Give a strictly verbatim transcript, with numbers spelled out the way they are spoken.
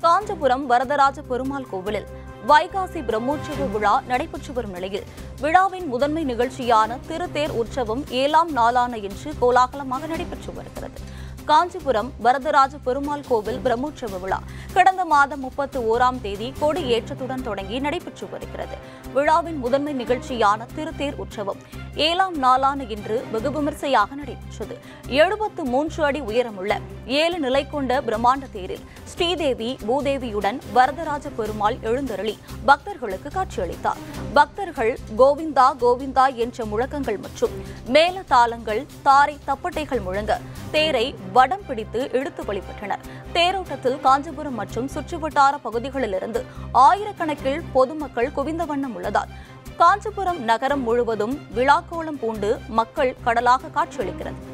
காஞ்சிபுரம் வரதராஜ பெருமாள் கோவிலில் வைகாசி பிரம்மோற்சவ விழா நடைபெற்று வரும் நிலையில் விழாவின் முதன்மை நிகழ்ச்சியான திருத்தேர் உற்சவம் ஏழாம் நாளான இன்று கோலாகலமாக நடைபெற்று வருகிறது. காஞ்சிபுரம் வரதராஜ பெருமாள் கோவில் பிரம்மோற்சவ விழா கடந்த மாதம் முப்பத்தி ஓராம் தேதி கொடி ஏற்றத்துடன் தொடங்கி நடைபெற்று வருகிறது. விழாவின் முதன்மை நிகழ்ச்சியான திருத்தேர் உற்சவம் ஏழாம் நாளான இன்று வெகு விமர்சையாக நடைபெற்றது. எழுபத்து மூன்று அடி உயரமுள்ள ஏழு நிலை கொண்ட பிரம்மாண்ட தேரில் ஸ்ரீதேவி பூதேவியுடன் வரதராஜ பெருமாள் எழுந்தருளி பக்தர்களுக்கு காட்சியளித்தார். பக்தர்கள் கோவிந்தா கோவிந்தா என்ற முழக்கங்கள் மற்றும் மேல தாளங்கள் தாரை தப்பட்டைகள் முழங்க தேரை வடம் பிடித்து இழுத்து வழிபட்டனர். தேரோட்டத்தில் காஞ்சிபுரம் மற்றும் சுற்றுவட்டார பகுதிகளிலிருந்து ஆயிரக்கணக்கில் பொதுமக்கள் குவிந்த வண்ணம் உள்ளதால் காஞ்சிபுரம் நகரம் முழுவதும் விழாக்கோலம் பூண்டு மக்கள் கடலாக காட்சியளிக்கிறது.